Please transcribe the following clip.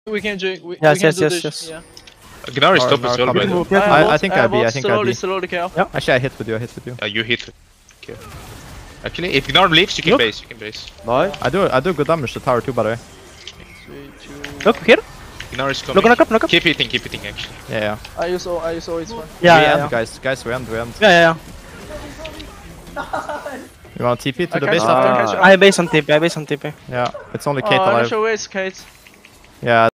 We can drink. We Yes, can yes, do yes, this. yes. Yeah. Gnar is top as well, by the way. I think I B, I think I B. Slowly, Actually, I hit with you, You hit. Okay. Actually, if Gnar leaves, you can base. Nice. I do good damage to tower too, by the way. 3, 2. Look here. Gnar is coming. Knock up. Keep hitting, actually. Yeah. I use O, it's fine. Yeah, we yeah, end, guys, we end. yeah. You want TP to I the catch base up, after? I catch up. I base on TP, Yeah, it's only Kate I'm not alive. sure where's Kate. Yeah.